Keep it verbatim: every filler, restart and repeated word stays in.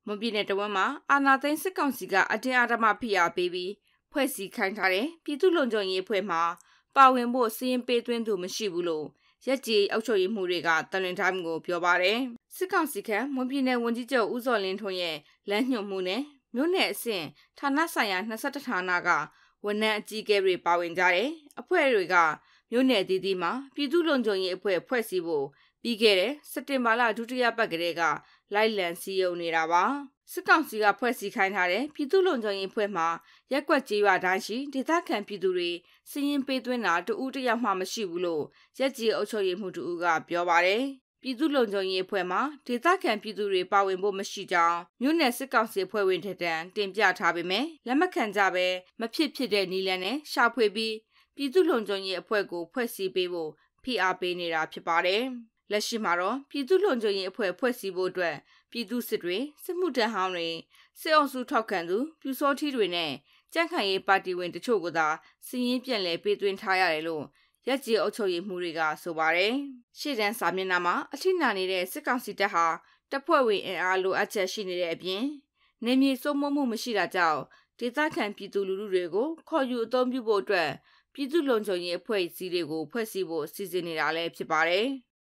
မွန်ပြည်နယ်တဝန်းမှာအာဏာသိမ်းစစ်ကောင်စီကအတင်းအဓမ္မဖိအားပေးပြီးဖွဲ့စည်းခိုင်းထားတဲ့ပြည်သူ့လုံခြုံရေးအဖွဲ့မှာပါဝင်ဖို့စီရင်ပေးသွင်းသူမရှိဘူးလို့ရက်ကြီးအုပ်ချုပ်ရေးမှုတွေကတလွင်တိုင်းကိုပြောပါတယ်စစ်ကောင်စီကမွန်ပြည်နယ်ဝန်ကြီးချုပ်ဦးစောလင်းထွန်းရဲ့လမ်းညွှန်မှုနဲ့မြို့နယ်အဆင့်ဌာနဆိုင်ရာ၂၁ဌာနကဝန်ထမ်းအကြီးအကဲတွေပါဝင်ကြတဲ့အဖွဲ့တွေကမြို့နယ်တည်တည်မှာပြည်သူ့လုံခြုံရေးအဖွဲ့ဖွဲ့စည်းဖို့ပြီးခဲ့တဲ့စက်တင်ဘာလဒုတိယပတ်ကလေးကလိုက်လံစည်းရုံးနေတာပါစစ်ကောင်စီကဖွဲ့စည်းခိုင်းထားတဲ့ပြည်သူ့လုံခြုံရေးအဖွဲ့မှာရက်ကွက်ကြေးရွာတိုင်းရှိဒေသခံပြည်သူတွေစီရင်ပေးသွင်းတာတဦးတယောက်မှမရှိဘူးလို့ရက်ကြီးအုပ်ချုပ်ရေးမှုတူကပြောပါတယ်ပြည်သူ့လုံခြုံရေးအဖွဲ့မှာဒေသခံပြည်သူတွေပါဝင်ဖို့မရှိကြောင်းမြို့နယ်စစ်ကောင်စီအဖွဲ့ဝင်ထက်တန်တင်ပြထားပေမဲ့လက်မခံကြဘဲမဖြစ်ဖြစ်တဲ့နီလန်နဲ့ရှာဖွေပြီးပြည်သူ့လုံခြုံရေးအဖွဲ့ကိုဖွဲ့စည်းပေးဖို့ဖိအားပေးနေတာဖြစ်ပါတယ်လက်ရှိမှာတော့ပြည်သူ့လုံခြုံရေးအဖွဲ့ဖွဲ့စည်းဖို့အတွက်ပြည်သူစစ်တွေစစ်မှုထမ်းဟောင်းတွေစစ်အုပ်စုထောက်ခံသူပြူစောထီးတွေနဲ့ကြံ့ခိုင်ရေးပါတီဝင်တချို့ကသာစီရင်ပြန်လည်ပေးသွင်းထားရတယ်လို့ရက်ကြီးအုပ်ချုပ်ရေးမှုတွေကဆိုပါတယ်ရှေ့တန်းစာမျက်နှာမှာအထိနာနေတဲ့စစ်ကောင်စီတပ်ဟာတပ်ဖွဲ့ဝင်အင်အားလိုအပ်ချက်ရှိနေတဲ့အပြင်နေမြေစိုးမိုးမှုမရှိတာကြောင့်ဒေသခံပြည်သူလူထုတွေကိုခေါ်ယူအသုံးပြုဖို့အတွက်ပြည်သူ့လုံခြုံရေးအဖွဲ့အစည်းတွေကိုဖွဲ့စည်းဖို့စီစဉ်နေတာလည်းဖြစ်ပါတယ်